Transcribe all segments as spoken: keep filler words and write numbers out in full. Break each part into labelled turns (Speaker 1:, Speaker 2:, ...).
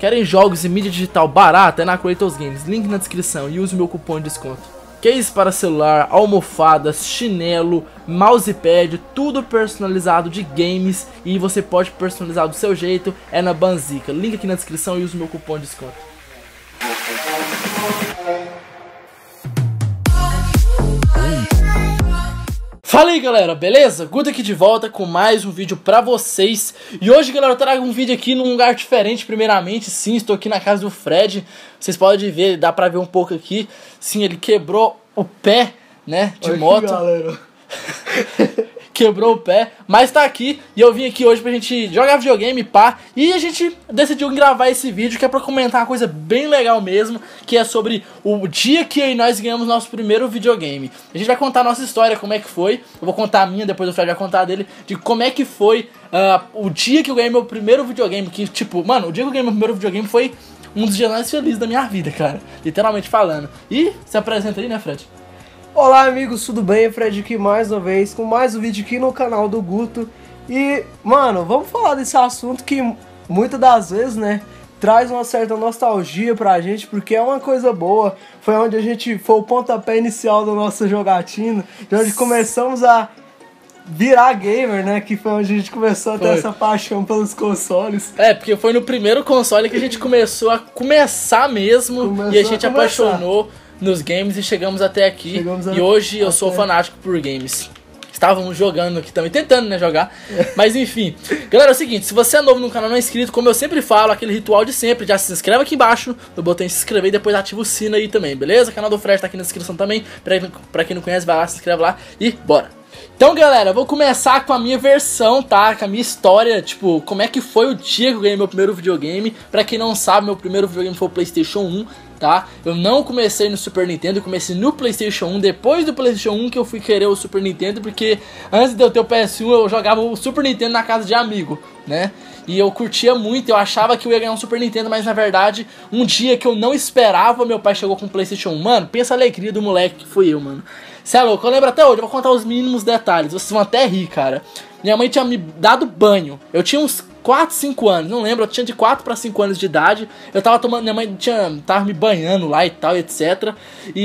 Speaker 1: Querem jogos e mídia digital barata? É na Kratos Games, link na descrição e use o meu cupom de desconto. Case para celular, almofadas, chinelo, mousepad, tudo personalizado de games e você pode personalizar do seu jeito, é na Banzica. Link aqui na descrição e use o meu cupom de desconto. Fala aí galera, beleza? Guto aqui de volta com mais um vídeo pra vocês. E hoje galera eu trago um vídeo aqui num lugar diferente. Primeiramente, sim, estou aqui na casa do Fred. Vocês podem ver, dá pra ver um pouco aqui. Sim, ele quebrou o pé, né, de
Speaker 2: Olha
Speaker 1: moto
Speaker 2: aqui, galera.
Speaker 1: Quebrou o pé, mas tá aqui. E eu vim aqui hoje pra gente jogar videogame, pá. E a gente decidiu gravar esse vídeo que é pra comentar uma coisa bem legal mesmo, que é sobre o dia que nós ganhamos nosso primeiro videogame. A gente vai contar a nossa história, como é que foi. Eu vou contar a minha, depois o Fred vai contar a dele, de como é que foi uh, o dia que eu ganhei meu primeiro videogame. Que tipo, mano, o dia que eu ganhei meu primeiro videogame foi um dos dias mais felizes da minha vida, cara, literalmente falando. E se apresenta aí, né, Fred?
Speaker 2: Olá amigos, tudo bem? Fred aqui mais uma vez com mais um vídeo aqui no canal do Guto. E, mano, vamos falar desse assunto que muitas das vezes, né, traz uma certa nostalgia pra gente, porque é uma coisa boa. Foi onde a gente, foi o pontapé inicial da nossa jogatina, de onde começamos a virar gamer, né, que foi onde a gente começou a ter
Speaker 1: Foi.
Speaker 2: essa paixão pelos consoles.
Speaker 1: É, porque foi no primeiro console que a gente começou a começar mesmo.
Speaker 2: Começou
Speaker 1: E a gente
Speaker 2: a começar.
Speaker 1: apaixonou nos games e chegamos até aqui.
Speaker 2: Chegamos
Speaker 1: e
Speaker 2: a-
Speaker 1: hoje eu
Speaker 2: até-
Speaker 1: sou fanático por games. Estávamos jogando aqui também, tentando, né, jogar. Mas enfim. Galera, é o seguinte, se você é novo no canal, não é inscrito, como eu sempre falo, aquele ritual de sempre, já se inscreve aqui embaixo no botão de se inscrever e depois ativa o sino aí também, beleza? O canal do Fred tá aqui na descrição também. Pra, pra quem não conhece, vai lá, se inscreve lá e bora. Então, galera, eu vou começar com a minha versão, tá? Com a minha história, tipo, como é que foi o dia que eu ganhei meu primeiro videogame. Pra quem não sabe, meu primeiro videogame foi o PlayStation um, tá? Eu não comecei no Super Nintendo, eu comecei no PlayStation um. Depois do PlayStation um que eu fui querer o Super Nintendo, porque antes de eu ter o P S um eu jogava o Super Nintendo na casa de amigo, né? E eu curtia muito, eu achava que eu ia ganhar um Super Nintendo, mas na verdade, um dia que eu não esperava, meu pai chegou com o PlayStation um. Mano, pensa a alegria do moleque que fui eu, mano. Cê é louco, eu lembro até hoje, eu vou contar os mínimos detalhes, vocês vão até rir, cara. Minha mãe tinha me dado banho, eu tinha uns quatro, cinco anos, não lembro, eu tinha de quatro pra cinco anos de idade. Eu tava tomando, minha mãe tinha, tava me banhando lá e tal, etcétera.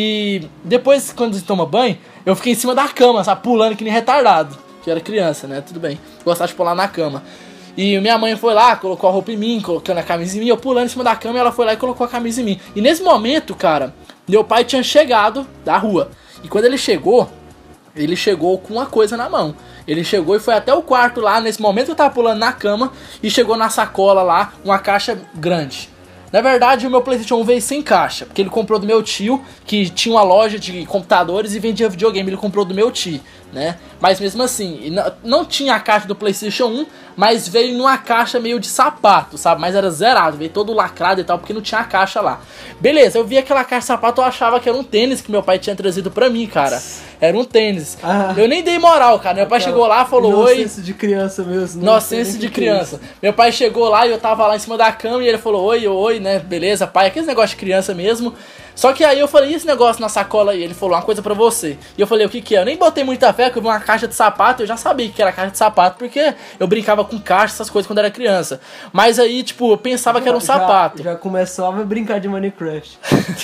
Speaker 1: E depois, quando você toma banho, eu fiquei em cima da cama, sabe, pulando que nem retardado. Que eu era criança, né, tudo bem, gostava de pular na cama. E minha mãe foi lá, colocou a roupa em mim, colocando a camisa em mim, eu pulando em cima da cama e ela foi lá e colocou a camisa em mim. E nesse momento, cara, meu pai tinha chegado da rua. E quando ele chegou, ele chegou com uma coisa na mão. Ele chegou e foi até o quarto lá, nesse momento que eu tava pulando na cama, e chegou na sacola lá, uma caixa grande. Na verdade, o meu PlayStation um veio sem caixa, porque ele comprou do meu tio, que tinha uma loja de computadores e vendia videogame. Ele comprou do meu tio, né? Mas mesmo assim, não tinha a caixa do PlayStation um, mas veio numa caixa meio de sapato, sabe? Mas era zerado, veio todo lacrado e tal, porque não tinha a caixa lá. Beleza, eu vi aquela caixa de sapato, eu achava que era um tênis que meu pai tinha trazido pra mim, cara. Era um tênis.
Speaker 2: Ah.
Speaker 1: Eu nem dei moral, cara. Meu pai chegou lá e falou, oi...
Speaker 2: Inocência de criança mesmo. não sei
Speaker 1: Inocência
Speaker 2: nem
Speaker 1: de
Speaker 2: o que que é
Speaker 1: criança. Meu pai chegou lá e eu tava lá em cima da cama e ele falou, oi, oi, né, beleza, pai, aquele negócio de criança mesmo. Só que aí eu falei, e esse negócio na sacola aí? Ele falou, uma coisa pra você. E eu falei, o que que é? Eu nem botei muita fé, que eu vi uma caixa de sapato, eu já sabia que era caixa de sapato, porque eu brincava com caixa, essas coisas quando era criança. Mas aí, tipo, eu pensava que era um
Speaker 2: Já-
Speaker 1: sapato.
Speaker 2: Já começava a brincar de Minecraft.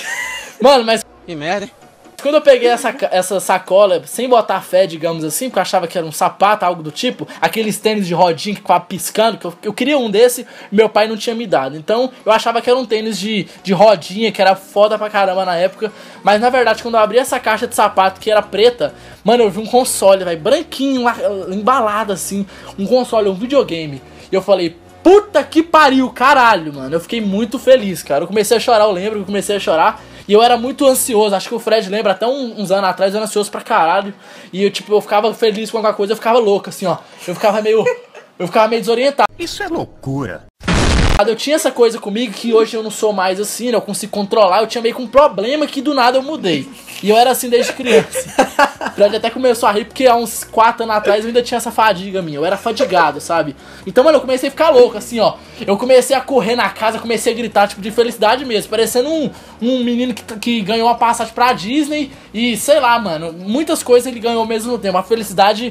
Speaker 1: Mano, mas
Speaker 3: Que merda, hein?
Speaker 1: quando eu peguei essa, essa sacola, sem botar fé, digamos assim, porque eu achava que era um sapato, algo do tipo, aqueles tênis de rodinha que ficava piscando, que eu, eu queria um desse, meu pai não tinha me dado. Então, eu achava que era um tênis de, de rodinha, que era foda pra caramba na época. Mas, na verdade, quando eu abri essa caixa de sapato, que era preta, mano, eu vi um console, velho, branquinho, lá, embalado assim, um console, um videogame. E eu falei, puta que pariu, caralho, mano. Eu fiquei muito feliz, cara. Eu comecei a chorar, eu lembro que eu comecei a chorar. E eu era muito ansioso, acho que o Fred lembra, até um, uns anos atrás eu era ansioso pra caralho. E eu, tipo, eu ficava feliz com alguma coisa, eu ficava louco, assim, ó. Eu ficava meio... eu ficava meio desorientado.
Speaker 3: Isso é loucura.
Speaker 1: Eu tinha essa coisa comigo que hoje eu não sou mais assim, né? Eu consigo controlar. Eu tinha meio que um problema que do nada eu mudei. E eu era assim desde criança. O Fred até começou a rir porque há uns quatro anos atrás eu ainda tinha essa fadiga minha. Eu era fadigado, sabe? Então, mano, eu comecei a ficar louco, assim, ó. Eu comecei a correr na casa, comecei a gritar, tipo, de felicidade mesmo. Parecendo um, um menino que, que ganhou uma passagem pra Disney. E, sei lá, mano, muitas coisas ele ganhou ao mesmo tempo. Uma felicidade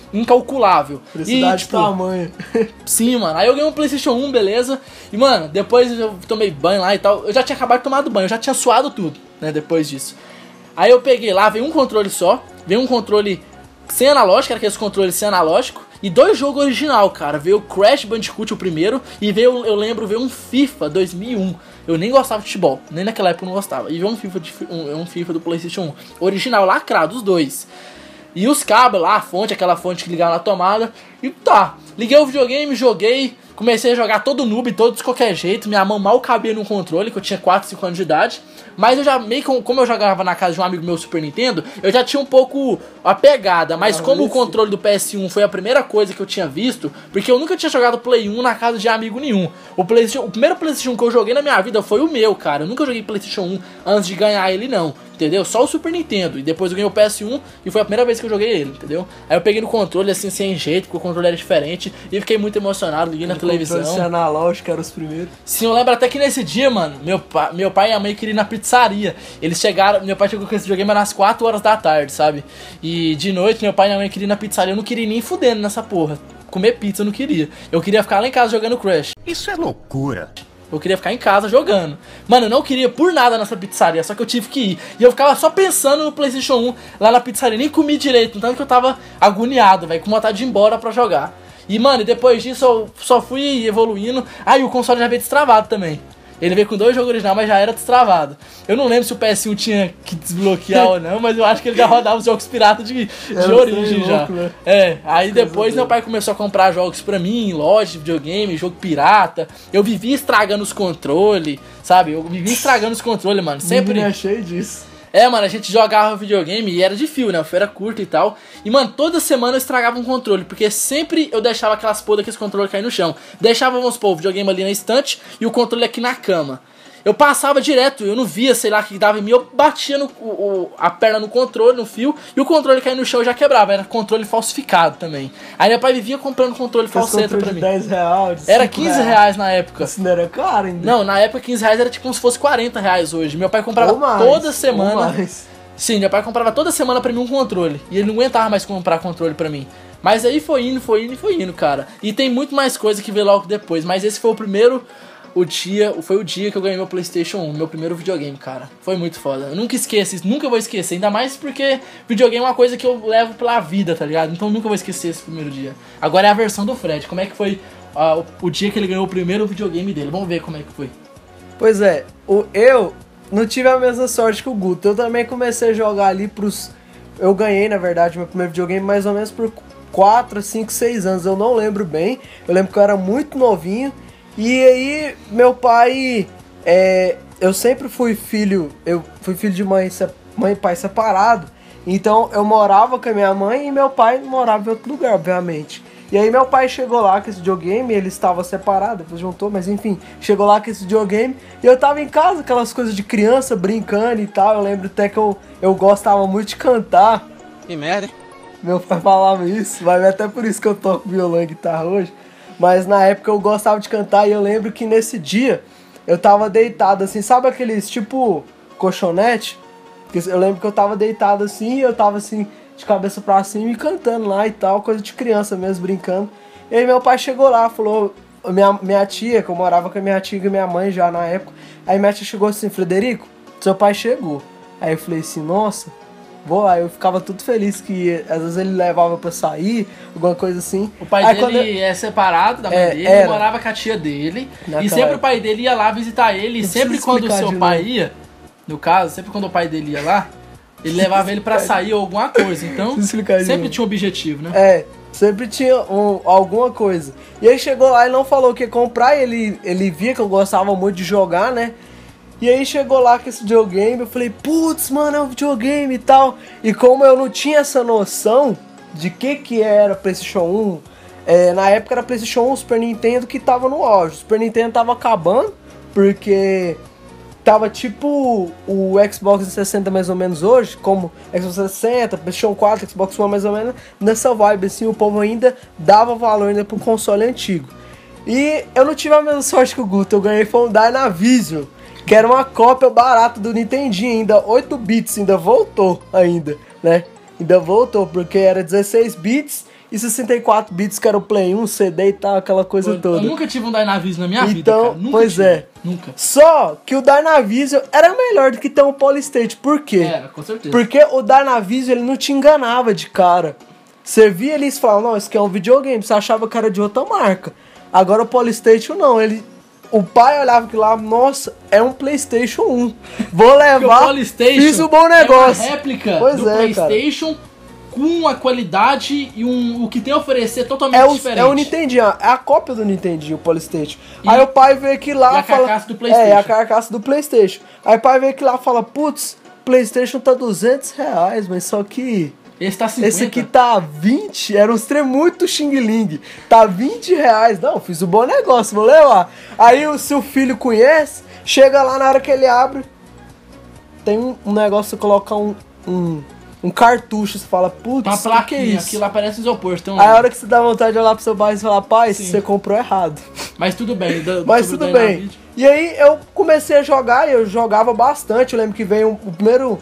Speaker 1: incalculável.
Speaker 2: Felicidade
Speaker 1: e, tipo,
Speaker 2: tamanho.
Speaker 1: Sim, mano. Aí eu ganhei um PlayStation um, beleza. E, mano, depois eu tomei banho lá e tal. Eu já tinha acabado de tomar banho, eu já tinha suado tudo, né, depois disso. Aí eu peguei lá, veio um controle só, veio um controle sem analógico, era aqueles controles sem analógico, e dois jogos original, cara. Veio o Crash Bandicoot, o primeiro, e veio, eu lembro, veio um FIFA dois mil e um. Eu nem gostava de futebol, nem naquela época eu não gostava. E veio um FIFA, de, um, um FIFA do PlayStation um, original, lacrado, os dois. E os cabos lá, a fonte, aquela fonte que ligava na tomada. E tá, liguei o videogame, joguei, comecei a jogar todo noob, todo de qualquer jeito. Minha mão mal cabia no controle, que eu tinha quatro, cinco anos de idade. Mas eu já meio que, como eu jogava na casa de um amigo meu Super Nintendo, eu já tinha um pouco a pegada. Mas ah, como esse... o controle do P S um foi a primeira coisa que eu tinha visto, porque eu nunca tinha jogado Play um na casa de amigo nenhum. O, PlayStation, o primeiro PlayStation que eu joguei na minha vida foi o meu, cara. Eu nunca joguei PlayStation um antes de ganhar ele, não. Entendeu? Só o Super Nintendo. E depois eu ganhei o P S um e foi a primeira vez que eu joguei ele, entendeu? Aí eu peguei no controle assim, sem jeito, porque o controle era diferente. E fiquei muito emocionado, liguei na televisão.
Speaker 2: Controle analógico eram os primeiros.
Speaker 1: Sim, eu lembro até que nesse dia, mano, meu, pa, meu pai e a mãe queriam ir na pizzaria. Eles chegaram, meu pai chegou com esse videogame às quatro horas da tarde, sabe? E de noite, meu pai e a mãe queriam ir na pizzaria. Eu não queria nem fudendo nessa porra. Comer pizza eu não queria. Eu queria ficar lá em casa jogando Crash.
Speaker 3: Isso é loucura.
Speaker 1: Eu queria ficar em casa jogando. Mano, eu não queria por nada nessa pizzaria, só que eu tive que ir. E eu ficava só pensando no PlayStation um lá na pizzaria, nem comi direito, tanto que eu tava agoniado, velho, com vontade de ir embora pra jogar. E, mano, depois disso eu só fui evoluindo. Ah, e o console já veio destravado também. Ele veio com dois jogos originais, mas já era destravado. Eu não lembro se o P S um tinha que desbloquear ou não, mas eu acho que ele já rodava os jogos piratas de, de origem já. Louco, né? É, aí depois meu pai começou a comprar jogos pra mim, em loja de videogame, jogo pirata. Eu vivia estragando os controles, sabe? Eu vivia estragando os controles, mano. Sempre.
Speaker 2: Me achei disso.
Speaker 1: É, mano, a gente jogava videogame e era de fio, né? O fio era curto e tal. E, mano, toda semana eu estragava um controle, porque sempre eu deixava aquelas porra daqueles controles cair no chão. Deixava, vamos supor, o videogame ali na estante e o controle aqui na cama. Eu passava direto, eu não via, sei lá, o que dava em mim, eu batia no, o, a perna no controle, no fio, e o controle caía no chão e já quebrava. Era controle falsificado também. Aí meu pai vivia comprando controle falseta pra mim.
Speaker 2: dez reais,
Speaker 1: era quinze reais na época.
Speaker 2: Isso não era caro ainda?
Speaker 1: Não, na época quinze reais era tipo como se fosse quarenta reais hoje. Meu pai comprava mais, toda semana. Sim, meu pai comprava toda semana pra mim um controle. E ele não aguentava mais comprar controle pra mim. Mas aí foi indo, foi indo e foi indo, cara. E tem muito mais coisa que veio logo depois. Mas esse foi o primeiro... O dia, foi o dia que eu ganhei meu PlayStation um, meu primeiro videogame, cara. Foi muito foda. Eu nunca esqueço isso, nunca vou esquecer. Ainda mais porque videogame é uma coisa que eu levo pela vida, tá ligado? Então nunca vou esquecer esse primeiro dia. Agora é a versão do Fred. Como é que foi uh, o, o dia que ele ganhou o primeiro videogame dele? Vamos ver como é que foi.
Speaker 2: Pois é, o, eu não tive a mesma sorte que o Guto. Eu também comecei a jogar ali pros... Eu ganhei, na verdade, meu primeiro videogame mais ou menos por quatro, cinco, seis anos. Eu não lembro bem. Eu lembro que eu era muito novinho. E aí, meu pai, é, eu sempre fui filho, eu fui filho de mãe, mãe e pai separado, então eu morava com a minha mãe e meu pai morava em outro lugar, obviamente. E aí meu pai chegou lá com esse videogame, ele estava separado, depois juntou, mas enfim, chegou lá com esse videogame e eu tava em casa, aquelas coisas de criança, brincando e tal. Eu lembro até que eu, eu gostava muito de cantar.
Speaker 3: Que merda, hein?
Speaker 2: Meu pai falava isso, vai ver até por isso que eu toco violão e guitarra hoje. Mas na época eu gostava de cantar e eu lembro que nesse dia eu tava deitado assim, sabe aqueles tipo colchonete? Eu lembro que eu tava deitado assim e eu tava assim de cabeça pra cima e cantando lá e tal, coisa de criança mesmo, brincando. E aí meu pai chegou lá, falou, minha, minha tia, que eu morava com a minha tia e minha mãe já na época, aí minha tia chegou assim, Frederico, seu pai chegou. Aí eu falei assim, nossa... Vou lá, eu ficava tudo feliz que às vezes ele levava pra sair, alguma coisa assim.
Speaker 1: O pai
Speaker 2: aí,
Speaker 1: dele
Speaker 2: eu...
Speaker 1: é separado da mãe é, dele,
Speaker 2: era.
Speaker 1: morava com a tia dele.
Speaker 2: Naquela
Speaker 1: e sempre
Speaker 2: época.
Speaker 1: O pai dele ia lá visitar ele. E sempre quando o seu pai ia, no caso, sempre quando o pai dele ia lá, ele levava ele pra sair ou alguma coisa. Então, sempre tinha um objetivo, né?
Speaker 2: É, sempre tinha um, alguma coisa. E aí chegou lá e não falou que ia comprar, e ele, ele via que eu gostava muito de jogar, né? E aí chegou lá com esse videogame, eu falei, putz, mano, é um videogame e tal. E como eu não tinha essa noção de que que era PlayStation um, é, na época era PlayStation um, Super Nintendo que tava no auge. O Super Nintendo tava acabando, porque tava tipo o Xbox trezentos e sessenta mais ou menos hoje, como Xbox trezentos e sessenta, PlayStation quatro, Xbox One mais ou menos, nessa vibe assim, o povo ainda dava valor ainda pro console antigo. E eu não tive a mesma sorte que o Guto, eu ganhei foi um Dynavision, que era uma cópia barata do Nintendinho, ainda oito bits, ainda voltou ainda, né? Ainda voltou, porque era dezesseis bits e sessenta e quatro bits, que era o Play um, C D e tal, aquela coisa
Speaker 1: Eu,
Speaker 2: toda.
Speaker 1: eu nunca tive um Dynavision na minha vida,
Speaker 2: Então,
Speaker 1: cara. Nunca
Speaker 2: pois
Speaker 1: tive.
Speaker 2: é.
Speaker 1: Nunca.
Speaker 2: Só que o Dynavision era melhor do que ter um Polystation. Por quê?
Speaker 1: Era, com certeza.
Speaker 2: Porque o Dynavision, ele não te enganava de cara. Você via eles falando, não, isso aqui é um videogame, você achava que era de outra marca. Agora o Polystation não, ele... O pai olhava que lá, nossa, é um PlayStation um. Vou levar,
Speaker 1: o Polystation
Speaker 2: fiz um bom negócio.
Speaker 1: É uma réplica
Speaker 2: Pois
Speaker 1: do
Speaker 2: é,
Speaker 1: PlayStation cara. Com a qualidade e um, o que tem a oferecer totalmente
Speaker 2: é o,
Speaker 1: diferente.
Speaker 2: É o Nintendinho, é a cópia do Nintendinho, o Polystation.
Speaker 1: E,
Speaker 2: aí o pai vê que lá
Speaker 1: e a
Speaker 2: fala...
Speaker 1: carcaça do PlayStation.
Speaker 2: É, a carcaça do PlayStation. Aí o pai vê que lá fala, putz, PlayStation tá duzentos reais, mas só que...
Speaker 1: Esse tá cinquenta.
Speaker 2: Esse aqui tá vinte, era um trem muito xing-ling. Tá vinte reais. Não, fiz um bom negócio, vou levar. Aí o seu filho conhece, chega lá na hora que ele abre, tem um, um negócio de colocar um, um, um cartucho. Você fala, putz,
Speaker 1: uma
Speaker 2: que
Speaker 1: plaquinha,
Speaker 2: que é isso?
Speaker 1: aquilo lá parece isopor. Então...
Speaker 2: Aí a hora que você dá vontade de olhar pro seu pai e falar, pai,
Speaker 1: Sim.
Speaker 2: você comprou errado.
Speaker 1: Mas tudo bem. Do,
Speaker 2: Mas tudo bem. E aí eu comecei a jogar e eu jogava bastante. Eu lembro que veio um, o primeiro...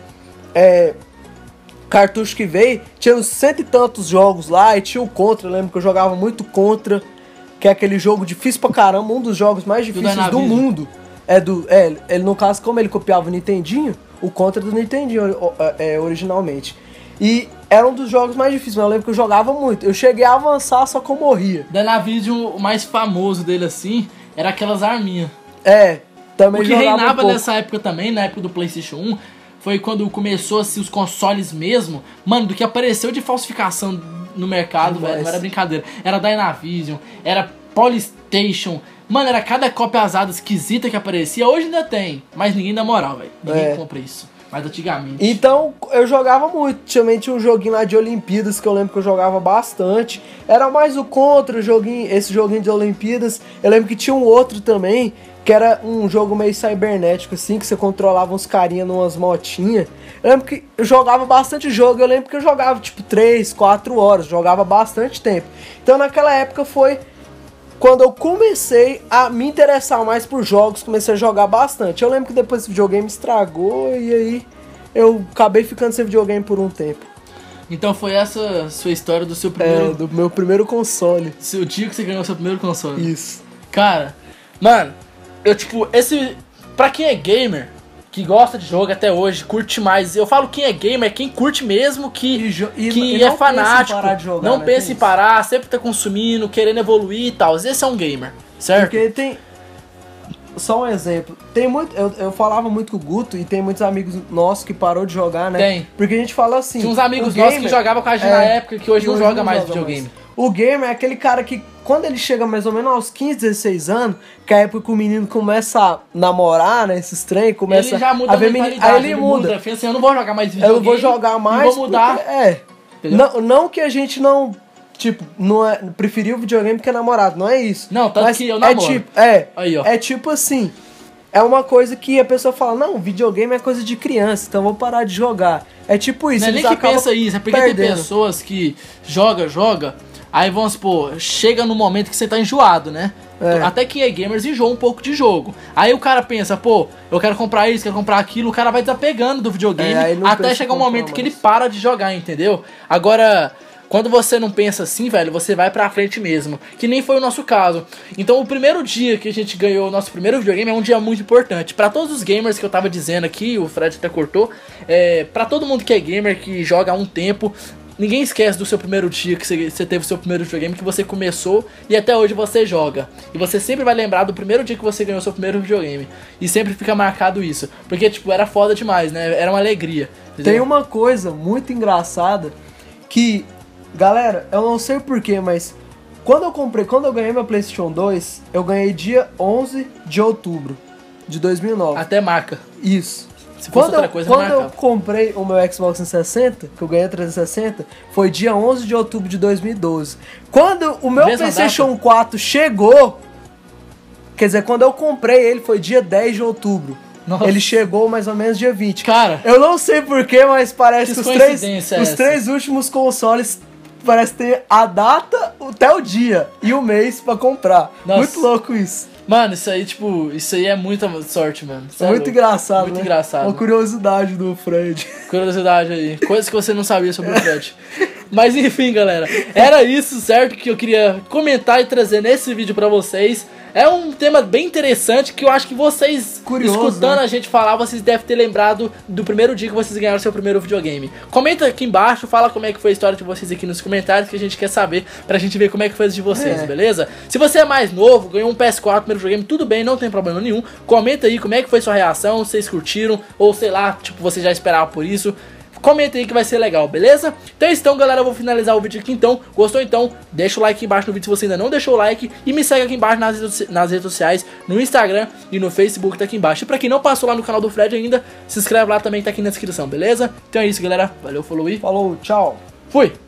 Speaker 2: É, cartucho que veio, tinha uns cento e tantos jogos lá, e tinha o Contra, eu lembro que eu jogava muito Contra, que é aquele jogo difícil pra caramba, um dos jogos mais difíceis do, do mundo. É do, é, ele no caso, como ele copiava o Nintendinho, o Contra do Nintendinho é, originalmente. E era um dos jogos mais difíceis, mas eu lembro que eu jogava muito. Eu cheguei a avançar, só que eu morria.
Speaker 1: Dynavision, o mais famoso dele assim, era aquelas arminhas.
Speaker 2: É, também
Speaker 1: o que
Speaker 2: jogava
Speaker 1: reinava
Speaker 2: um pouco.
Speaker 1: nessa época também, na época do PlayStation um, foi quando começou assim, os consoles mesmo. Mano, do que apareceu de falsificação no mercado,
Speaker 2: Demais.
Speaker 1: velho, não era brincadeira. Era Dynavision, era Polystation. Mano, era cada cópia azada esquisita que aparecia. Hoje ainda tem, mas ninguém dá moral, velho. Ninguém
Speaker 2: É.
Speaker 1: compra isso. Mas antigamente.
Speaker 2: Então eu jogava muito. Também tinha um joguinho lá de Olimpíadas que eu lembro que eu jogava bastante. Era mais o Contra, o joguinho, esse joguinho de Olimpíadas. Eu lembro que tinha um outro também, que era um jogo meio cibernético, assim, que você controlava uns carinha numas motinhas. Eu lembro que eu jogava bastante jogo, eu lembro que eu jogava tipo três, quatro horas, jogava bastante tempo. Então naquela época foi quando eu comecei a me interessar mais por jogos, comecei a jogar bastante. Eu lembro que depois esse videogame estragou e aí eu acabei ficando sem videogame por um tempo.
Speaker 1: Então foi essa sua história do seu
Speaker 2: É,
Speaker 1: primeiro...
Speaker 2: do meu primeiro console.
Speaker 1: Seu dia que você ganhou seu primeiro console.
Speaker 2: Isso.
Speaker 1: Cara, mano, eu tipo, esse... Pra quem é gamer, que gosta de jogo até hoje, curte mais. Eu falo quem é gamer, é quem curte mesmo, que,
Speaker 2: E jo- e-
Speaker 1: que
Speaker 2: e
Speaker 1: é
Speaker 2: não
Speaker 1: fanático,
Speaker 2: pensa em parar de jogar,
Speaker 1: não
Speaker 2: né?
Speaker 1: pensa
Speaker 2: Tem
Speaker 1: em
Speaker 2: isso.
Speaker 1: parar, sempre tá consumindo, querendo evoluir e tal. Esse é um gamer, certo?
Speaker 2: Porque tem... Só um exemplo. Tem muito... Eu, eu falava muito com o Guto e tem muitos amigos nossos que parou de jogar, né?
Speaker 1: Tem.
Speaker 2: Porque a gente fala assim...
Speaker 1: Tinha uns amigos
Speaker 2: o
Speaker 1: nossos
Speaker 2: gamer-
Speaker 1: que jogavam com a gente
Speaker 2: é,
Speaker 1: na época, que hoje
Speaker 2: que
Speaker 1: não joga mais videogame.
Speaker 2: mais. O gamer é aquele cara que, quando ele chega mais ou menos aos quinze, dezesseis anos, que é a época que o menino começa a namorar, né? Esses trem, começa
Speaker 1: Ele já muda
Speaker 2: a
Speaker 1: a
Speaker 2: ver menino.
Speaker 1: mentalidade,
Speaker 2: Aí ele muda.
Speaker 1: Pensa assim, eu não vou jogar mais
Speaker 2: Eu
Speaker 1: videogame.
Speaker 2: não vou jogar mais.
Speaker 1: E vou mudar.
Speaker 2: porque- é.
Speaker 1: Entendeu?
Speaker 2: Não, não que a gente não. Tipo, não é, preferiu o videogame porque é namorado, não é isso.
Speaker 1: Não, tanto
Speaker 2: Mas
Speaker 1: que eu
Speaker 2: é
Speaker 1: namoro.
Speaker 2: tipo, é,
Speaker 1: Aí, ó.
Speaker 2: é tipo assim, é uma coisa que a pessoa fala, não, videogame é coisa de criança, então eu vou parar de jogar. É tipo isso,
Speaker 1: Não é nem
Speaker 2: eles
Speaker 1: que
Speaker 2: acabam
Speaker 1: pensa isso, é porque
Speaker 2: perdendo.
Speaker 1: tem pessoas que joga, joga, aí vamos supor, chega no momento que você tá enjoado, né?
Speaker 2: É.
Speaker 1: Até quem é gamers enjoa um pouco de jogo. Aí o cara pensa, pô, eu quero comprar isso, quero comprar aquilo, o cara vai desapegando do videogame
Speaker 2: É, aí não
Speaker 1: até
Speaker 2: pensa
Speaker 1: chegar um
Speaker 2: em comprar
Speaker 1: momento que
Speaker 2: mais.
Speaker 1: ele para de jogar, entendeu? Agora, quando você não pensa assim, velho, você vai pra frente mesmo. Que nem foi o nosso caso. Então, o primeiro dia que a gente ganhou o nosso primeiro videogame é um dia muito importante. Pra todos os gamers que eu tava dizendo aqui, o Fred até cortou, é, pra todo mundo que é gamer, que joga há um tempo, ninguém esquece do seu primeiro dia que você, você teve o seu primeiro videogame, que você começou e até hoje você joga. E você sempre vai lembrar do primeiro dia que você ganhou o seu primeiro videogame. E sempre fica marcado isso. Porque, tipo, era foda demais, né? Era uma alegria. Entendeu?
Speaker 2: Tem uma coisa muito engraçada que, galera, eu não sei porquê, mas quando eu comprei, quando eu ganhei meu PlayStation dois, eu ganhei dia onze de outubro de dois mil e nove.
Speaker 1: Até marca.
Speaker 2: Isso.
Speaker 1: Se fosse
Speaker 2: Quando,
Speaker 1: outra
Speaker 2: eu,
Speaker 1: coisa, não
Speaker 2: quando eu
Speaker 1: marcava.
Speaker 2: comprei o meu Xbox trezentos e sessenta, que eu ganhei trezentos e sessenta, foi dia onze de outubro de dois mil e doze. Quando o meu
Speaker 1: Mesma
Speaker 2: PlayStation quatro chegou, quer dizer, quando eu comprei ele foi dia dez de outubro.
Speaker 1: Nossa.
Speaker 2: Ele chegou mais ou menos dia vinte.
Speaker 1: Cara,
Speaker 2: Eu não sei porquê, mas parece
Speaker 1: Que
Speaker 2: que os três,
Speaker 1: coincidência é
Speaker 2: os
Speaker 1: essa?
Speaker 2: três últimos consoles parece ter a data, até o dia e o mês pra comprar.
Speaker 1: Nossa.
Speaker 2: Muito louco isso.
Speaker 1: mano, isso aí, tipo, isso aí é muita sorte, mano. Isso
Speaker 2: É muito
Speaker 1: louco.
Speaker 2: engraçado,
Speaker 1: Muito
Speaker 2: né?
Speaker 1: engraçado.
Speaker 2: Uma curiosidade do Fred.
Speaker 1: Curiosidade aí. Coisas que você não sabia sobre o Fred. Mas enfim, galera, era isso, certo? Que eu queria comentar e trazer nesse vídeo pra vocês. É um tema bem interessante que eu acho que vocês,
Speaker 2: Curioso,
Speaker 1: escutando
Speaker 2: né?
Speaker 1: a gente falar, vocês devem ter lembrado do primeiro dia que vocês ganharam seu primeiro videogame. Comenta aqui embaixo, fala como é que foi a história de vocês aqui nos comentários, que a gente quer saber, pra gente ver como é que foi a de vocês,
Speaker 2: É.
Speaker 1: beleza? Se você é mais novo, ganhou um P S quatro, primeiro videogame, tudo bem, não tem problema nenhum. Comenta aí como é que foi sua reação, se vocês curtiram, ou sei lá, tipo, você já esperava por isso. Comenta aí que vai ser legal, beleza? Então, então, galera, eu vou finalizar o vídeo aqui então. Gostou então? Deixa o like aqui embaixo no vídeo se você ainda não deixou o like. E me segue aqui embaixo nas redes, nas redes sociais, no Instagram e no Facebook, tá aqui embaixo. E pra quem não passou lá no canal do Fred ainda, se inscreve lá também, tá aqui na descrição, beleza? Então é isso, galera. Valeu, falou e
Speaker 2: Falou, tchau.
Speaker 1: fui!